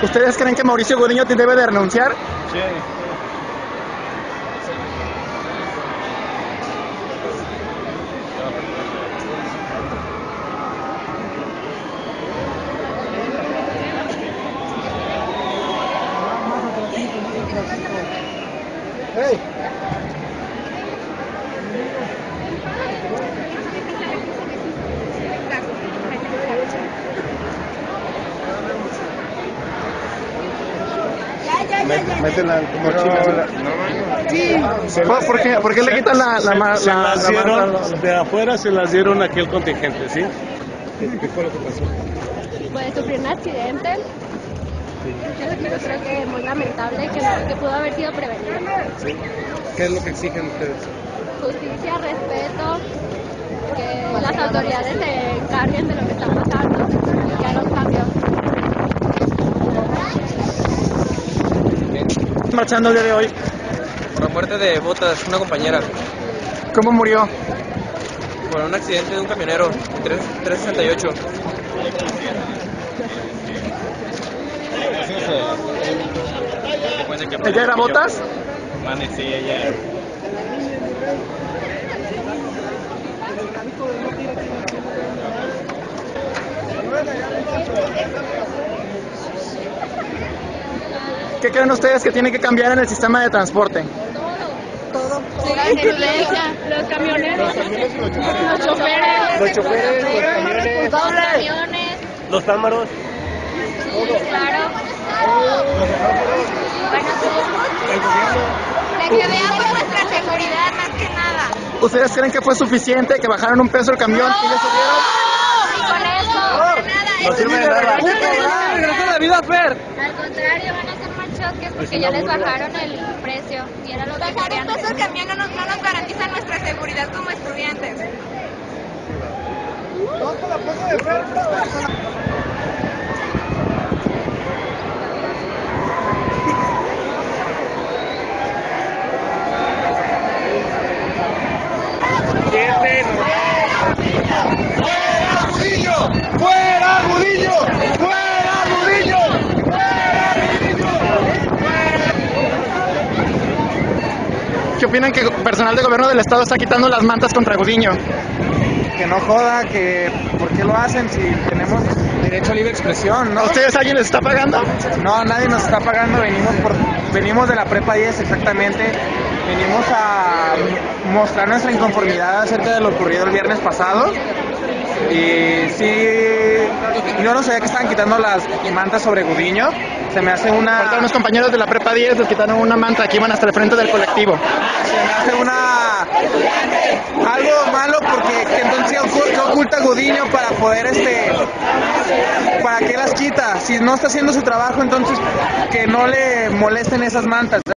¿Ustedes creen que Mauricio Gudiño debe de renunciar? Sí. Hey. Métela como chila. Sí. ¿Por qué le quitan De afuera se las dieron a aquel contingente, ¿sí? ¿Qué fue lo que pasó? Pues sufrió un accidente. Yo creo que es muy lamentable que pudo haber sido prevenido. ¿Sí? ¿Qué es lo que exigen ustedes? Justicia, respeto, que las autoridades se encarguen de lo que está pasando y que los cambios. marchando el día de hoy? Por la muerte de Botas, una compañera. ¿Cómo murió? Por un accidente de un camionero, 368. ¿Ella era Botas? Sí, ella. ¿Qué creen ustedes que tiene que cambiar en el sistema de transporte? Todo. La influencia, los camioneros, los choferes, Los camiones, los camiones, los támaros. sí, claro. Bueno, de que vean por nuestra seguridad más que nada. ¿Ustedes creen que fue suficiente que bajaran un peso el camión y le subieron? Y con eso, No sirve de nada. al contrario, van a hacer más choques porque ya les bajaron el precio y era lo que querían. Bajar un peso el camión no nos garantiza nuestra seguridad como estudiantes. ¡Fuera Gudiño! ¡Fuera Gudiño! ¡Fuera Gudiño! ¿Qué opinan que personal de gobierno del estado está quitando las mantas contra Gudiño? Que no joda, que ¿por qué lo hacen si tenemos derecho a libre expresión, no? ¿A ustedes alguien les está pagando? No, nadie nos está pagando, venimos de la prepa 10 exactamente, venimos a mostrar nuestra inconformidad acerca de lo ocurrido el viernes pasado y sí, yo no sabía que estaban quitando las mantas sobre Gudiño, se me hace Ahorita unos compañeros de la prepa 10 les quitaron una manta, aquí iban hasta el frente del colectivo. se me hace algo malo porque que entonces ¿qué oculta Gudiño para poder para qué las quita? Si no está haciendo su trabajo, entonces que no le molesten esas mantas.